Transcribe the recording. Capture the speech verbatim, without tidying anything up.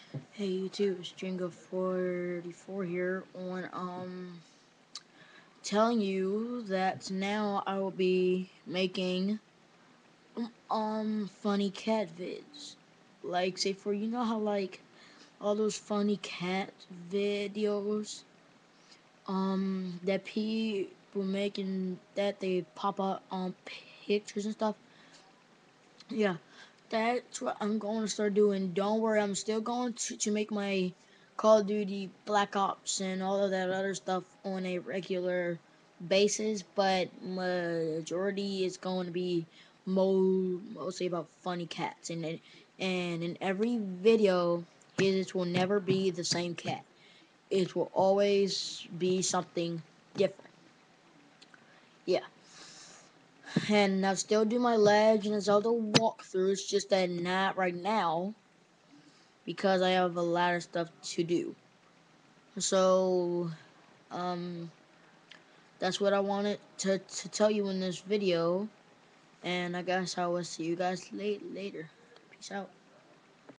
Hey YouTube, it's Jingo forty-four here on um telling you that now I will be making um funny cat vids. Like say for you know how like all those funny cat videos um that people making that they pop up on pictures and stuff. Yeah, that's what I'm going to start doing. Don't worry, I'm still going to, to make my Call of Duty Black Ops and all of that other stuff on a regular basis, but majority is going to be mo mostly about funny cats. And it, and in every video, it will never be the same cat. It will always be something different. Yeah. And I still do my Legend of Zelda walkthroughs, just that not right now because I have a lot of stuff to do. So, um, that's what I wanted to, to tell you in this video. And I guess I will see you guys late later. Peace out.